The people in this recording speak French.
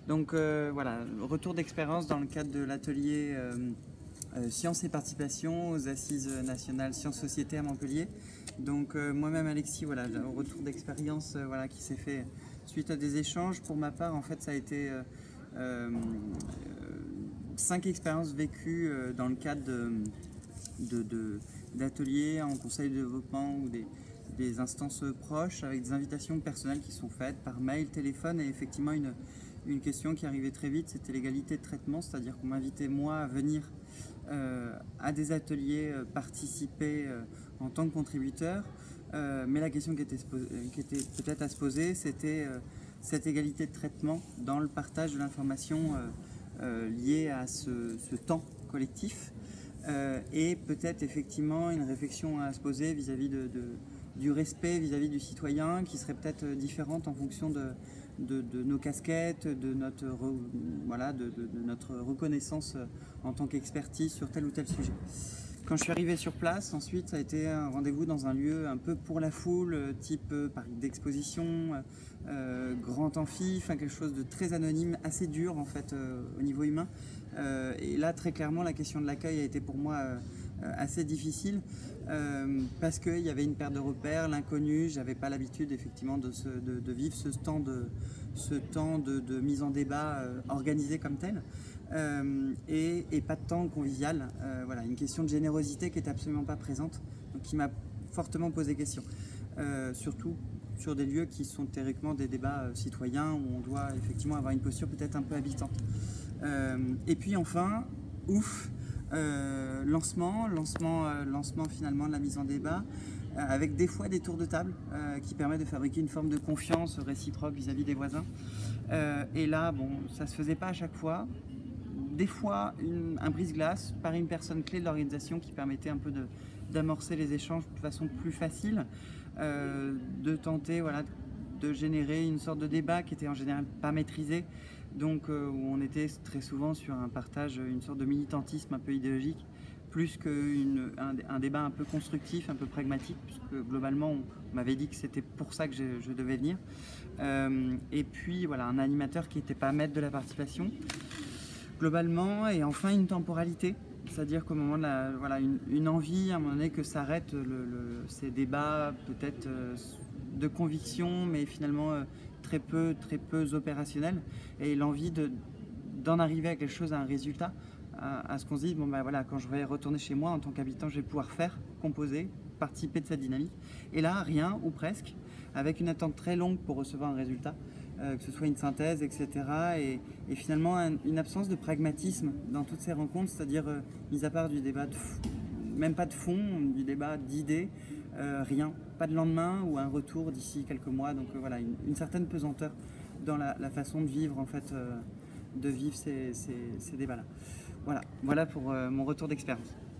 Donc voilà, retour d'expérience dans le cadre de l'atelier Sciences et Participation aux Assises nationales Sciences Société à Montpellier. Donc moi-même Alexis, voilà, un retour d'expérience voilà, qui s'est fait suite à des échanges. Pour ma part, en fait, ça a été 5 expériences vécues dans le cadre d'ateliers en conseil de développement ou des instances proches, avec des invitations personnelles qui sont faites par mail, téléphone, et effectivement une question qui arrivait très vite, c'était l'égalité de traitement, c'est-à-dire qu'on m'invitait moi à venir à des ateliers, participer en tant que contributeur, mais la question qui était peut-être à se poser, c'était cette égalité de traitement dans le partage de l'information liée à ce temps collectif, et peut-être effectivement une réflexion à se poser vis-à-vis du respect vis-à-vis du citoyen, qui serait peut-être différente en fonction de nos casquettes, de notre reconnaissance en tant qu'expertise sur tel ou tel sujet. Quand je suis arrivé sur place, ensuite, ça a été un rendez-vous dans un lieu un peu pour la foule, type parc d'exposition, grand amphi, enfin quelque chose de très anonyme, assez dur en fait au niveau humain. Et là, très clairement, la question de l'accueil a été pour moi assez difficile parce qu'il y avait une perte de repères, l'inconnu. J'avais pas l'habitude effectivement de vivre ce temps de mise en débat organisé comme tel. Et pas de temps convivial. Voilà, une question de générosité qui est absolument pas présente, donc qui m'a fortement posé question. Surtout sur des lieux qui sont théoriquement des débats citoyens où on doit effectivement avoir une posture peut-être un peu habitante. Et puis enfin, lancement finalement de la mise en débat, avec des fois des tours de table qui permettent de fabriquer une forme de confiance réciproque vis-à-vis des voisins. Et là, bon, ça se faisait pas à chaque fois. Des fois, un brise-glace par une personne clé de l'organisation qui permettait un peu d'amorcer les échanges de façon plus facile, de tenter voilà, de générer une sorte de débat qui était en général pas maîtrisé, donc où on était très souvent sur un partage, une sorte de militantisme un peu idéologique, plus qu'un débat un peu constructif, un peu pragmatique, puisque globalement on m'avait dit que c'était pour ça que je devais venir. Et puis voilà, un animateur qui n'était pas maître de la participation, globalement, et enfin une temporalité, c'est-à-dire qu'au moment de voilà, une envie à un moment donné que s'arrêtent ces débats peut-être de conviction, mais finalement très peu opérationnels, et l'envie d'en arriver à quelque chose, à un résultat, à ce qu'on se dise, bon ben voilà, quand je vais retourner chez moi en tant qu'habitant, je vais pouvoir faire, composer, participer de cette dynamique. Et là, rien ou presque, avec une attente très longue pour recevoir un résultat. Que ce soit une synthèse, etc. Et finalement une absence de pragmatisme dans toutes ces rencontres, c'est-à-dire, mis à part du débat, même pas de fond, du débat d'idées, rien, pas de lendemain ou un retour d'ici quelques mois. Donc voilà, une certaine pesanteur dans la façon de vivre en fait, de vivre ces débats-là. Voilà pour mon retour d'expérience.